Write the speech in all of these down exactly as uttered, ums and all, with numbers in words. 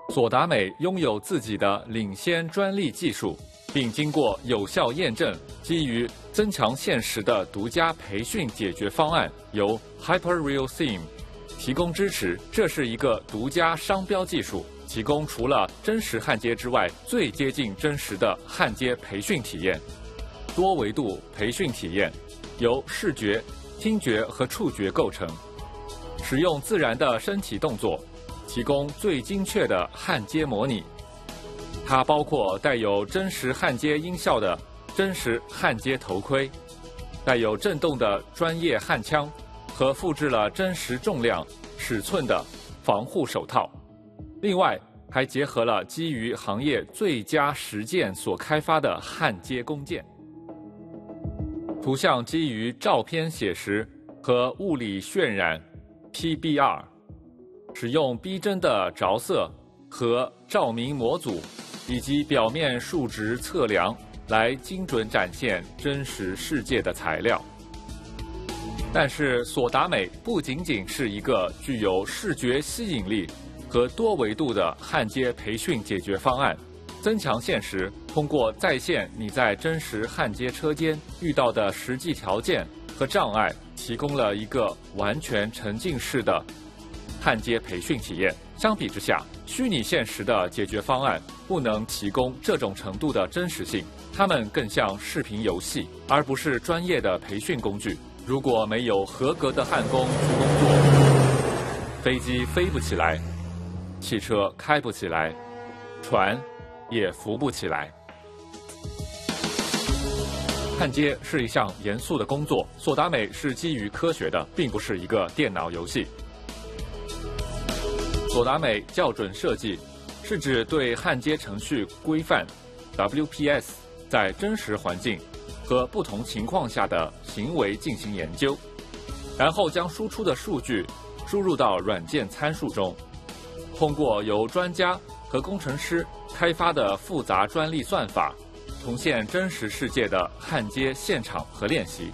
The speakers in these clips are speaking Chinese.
索达美拥有自己的领先专利技术，并经过有效验证，基于增强现实的独家培训解决方案，由 HyperReal Sim 提供支持。这是一个独家商标技术，提供除了真实焊接之外最接近真实的焊接培训体验。多维度培训体验由视觉、听觉和触觉构成，使用自然的身体动作，提供最精确的焊接模拟。它包括带有真实焊接音效的真实焊接头盔，带有震动的专业焊枪和复制了真实重量尺寸的防护手套。另外，还结合了基于行业最佳实践所开发的焊接工件。图像基于照片写实和物理渲染 P B R， 使用逼真的着色和照明模组以及表面数值测量来精准展现真实世界的材料。但是索达美不仅仅是一个具有视觉吸引力和多维度的焊接培训解决方案，增强现实通过再现你在真实焊接车间遇到的实际条件和障碍，提供了一个完全沉浸式的焊接培训体验。相比之下，虚拟现实的解决方案不能提供这种程度的真实性，它们更像视频游戏，而不是专业的培训工具。如果没有合格的焊工去工作，飞机飞不起来，汽车开不起来，船也浮不起来。焊接是一项严肃的工作，索达美是基于科学的，并不是一个电脑游戏。索达美校准设计是指对焊接程序规范 W P S 在真实环境和不同情况下的行为进行研究，然后将输出的数据输入到软件参数中，通过由专家和工程师开发的复杂专利算法，重现真实世界的焊接现场和练习。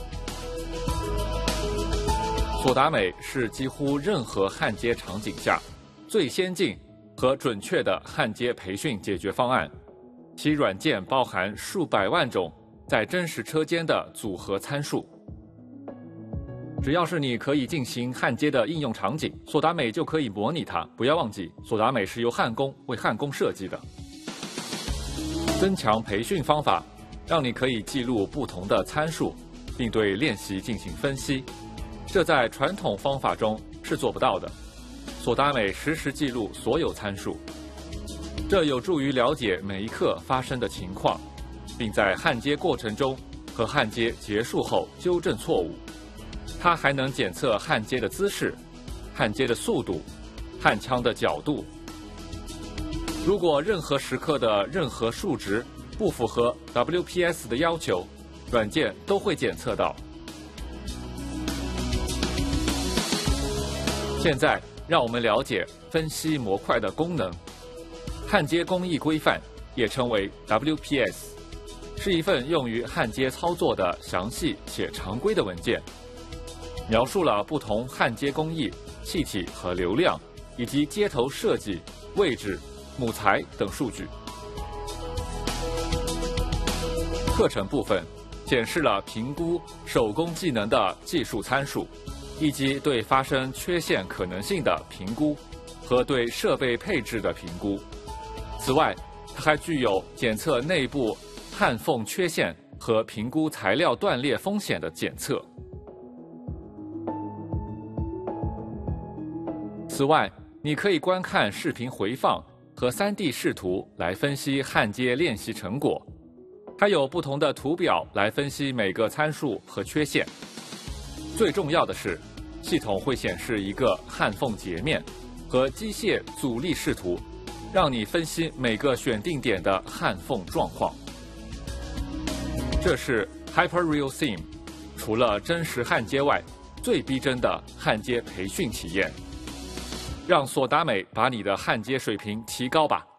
索达美是几乎任何焊接场景下最先进和准确的焊接培训解决方案，其软件包含数百万种在真实车间的组合参数。只要是你可以进行焊接的应用场景，索达美就可以模拟它。不要忘记，索达美是由焊工为焊工设计的。增强培训方法让你可以记录不同的参数，并对练习进行分析，这在传统方法中是做不到的。索达美实时记录所有参数，这有助于了解每一刻发生的情况，并在焊接过程中和焊接结束后纠正错误。它还能检测焊接的姿势、焊接的速度、焊枪的角度。如果任何时刻的任何数值不符合 W P S 的要求，软件都会检测到。现在让我们了解分析模块的功能。焊接工艺规范也称为 W P S， 是一份用于焊接操作的详细且常规的文件，描述了不同焊接工艺、气体和流量，以及接头设计、位置、母材等数据。课程部分显示了评估手工技能的技术参数，以及对发生缺陷可能性的评估和对设备配置的评估。此外，它还具有检测内部焊缝缺陷和评估材料断裂风险的检测。此外，你可以观看视频回放和 三 D 视图来分析焊接练习成果，还有不同的图表来分析每个参数和缺陷。最重要的是，系统会显示一个焊缝截面和机械阻力视图，让你分析每个选定点的焊缝状况。这是 HyperReal Sim 除了真实焊接外最逼真的焊接培训体验。让索达美把你的焊接水平提高吧。